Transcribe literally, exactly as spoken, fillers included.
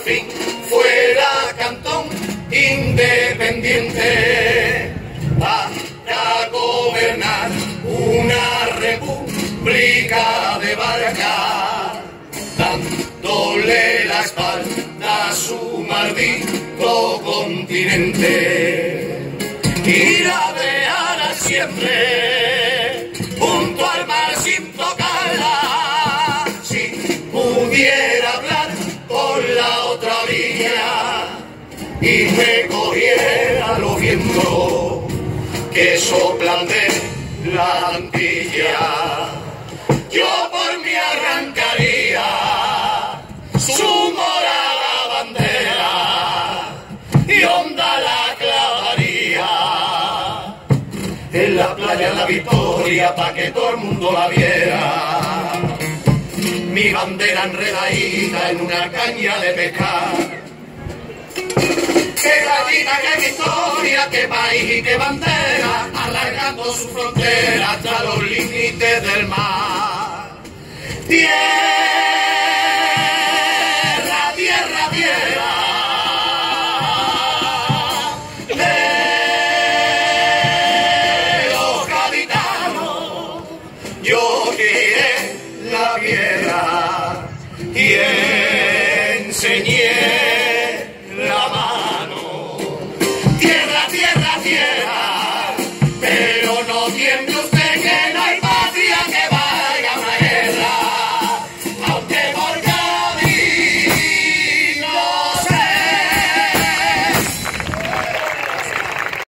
fin fuera cantón independiente para gobernar una república de barca, dándole la espalda a su maldito continente. Y la dejará siempre junto al mar sin tocarla, si pudiera hablar con la otra orilla y me cogiera los vientos que soplan de la Antilla. Yo por mí arrancaría su morada bandera y onda la clavaría en la playa La Victoria pa' que todo el mundo la viera. Mi bandera enredadita en una caña de pescar. ¡Qué gallina, qué victoria, qué país y qué bandera! Alargando su frontera hasta los límites del mar. Tierra, tierra, tierra de los gaditanos, yo quiero la tierra. Yeah.